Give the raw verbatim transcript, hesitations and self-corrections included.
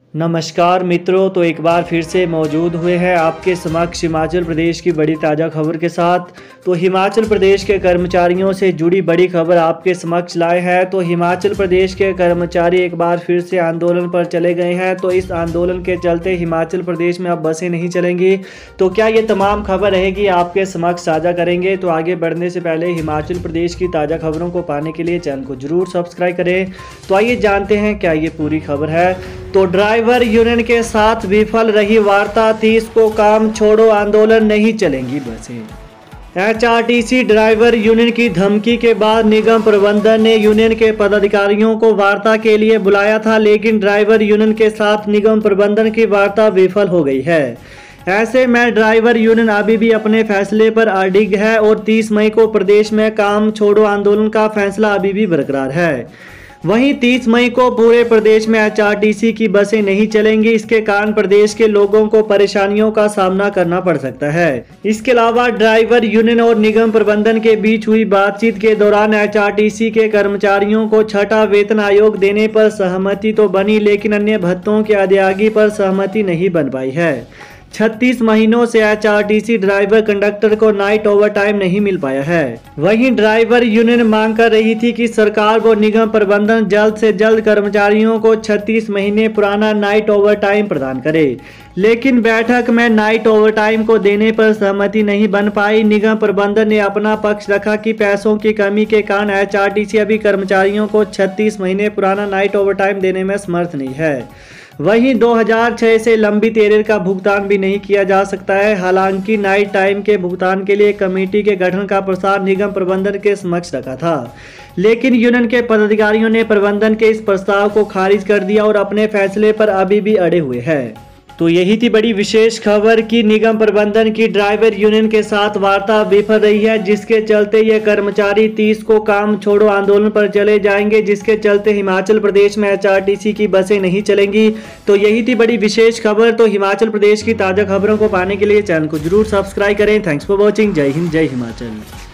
नमस्कार मित्रों, तो एक बार फिर से मौजूद हुए हैं आपके समक्ष हिमाचल प्रदेश की बड़ी ताज़ा खबर के साथ। तो हिमाचल प्रदेश के कर्मचारियों से जुड़ी बड़ी खबर आपके समक्ष लाए हैं। तो हिमाचल प्रदेश के कर्मचारी एक बार फिर से आंदोलन पर चले गए हैं। तो इस आंदोलन के चलते हिमाचल प्रदेश में अब बसें नहीं चलेंगी। तो क्या ये तमाम खबर रहेगी आपके समक्ष साझा करेंगे। तो आगे बढ़ने से पहले हिमाचल प्रदेश की ताज़ा खबरों को पाने के लिए चैनल को जरूर सब्सक्राइब करें। तो आइए जानते हैं क्या ये पूरी खबर है। तो ड्राइवर यूनियन के साथ विफल रही वार्ता, तीस को काम छोड़ो आंदोलन, नहीं चलेंगी बसें। एचआरटीसी ड्राइवर यूनियन की धमकी के बाद निगम प्रबंधन ने यूनियन के पदाधिकारियों को वार्ता के लिए बुलाया था, लेकिन ड्राइवर यूनियन के साथ निगम प्रबंधन की वार्ता विफल हो गई है। ऐसे में ड्राइवर यूनियन अभी भी अपने फैसले पर अडिग है और तीस मई को प्रदेश में काम छोड़ो आंदोलन का फैसला अभी भी बरकरार है। वहीं तीस मई को पूरे प्रदेश में एचआरटीसी की बसें नहीं चलेंगी। इसके कारण प्रदेश के लोगों को परेशानियों का सामना करना पड़ सकता है। इसके अलावा ड्राइवर यूनियन और निगम प्रबंधन के बीच हुई बातचीत के दौरान एचआरटीसी के कर्मचारियों को छठा वेतन आयोग देने पर सहमति तो बनी, लेकिन अन्य भत्तों के अदायगी पर सहमति नहीं बन पाई है। छत्तीस महीनों से एचआरटीसी ड्राइवर कंडक्टर को नाइट ओवरटाइम नहीं मिल पाया है। वहीं ड्राइवर यूनियन मांग कर रही थी कि सरकार व निगम प्रबंधन जल्द से जल्द कर्मचारियों को छत्तीस महीने पुराना नाइट ओवरटाइम प्रदान करे, लेकिन बैठक में नाइट ओवरटाइम को देने पर सहमति नहीं बन पाई। निगम प्रबंधन ने अपना पक्ष रखा कि पैसों की कमी के कारण एचआरटीसी अभी कर्मचारियों को छत्तीस महीने पुराना नाइट ओवरटाइम देने में समर्थ नहीं है। वहीं दो हज़ार छह से लंबित एरियर का भुगतान भी नहीं किया जा सकता है। हालांकि नाइट टाइम के भुगतान के लिए कमेटी के गठन का प्रस्ताव निगम प्रबंधन के समक्ष रखा था, लेकिन यूनियन के पदाधिकारियों ने प्रबंधन के इस प्रस्ताव को खारिज कर दिया और अपने फैसले पर अभी भी अड़े हुए हैं। तो यही थी बड़ी विशेष खबर कि निगम प्रबंधन की ड्राइवर यूनियन के साथ वार्ता विफल रही है, जिसके चलते ये कर्मचारी तीस को काम छोड़ो आंदोलन पर चले जाएंगे, जिसके चलते हिमाचल प्रदेश में एचआरटीसी की बसें नहीं चलेंगी। तो यही थी बड़ी विशेष खबर। तो हिमाचल प्रदेश की ताज़ा खबरों को पाने के लिए चैनल को जरूर सब्सक्राइब करें। Thanks for watching. जय हिंद, जय हिमाचल।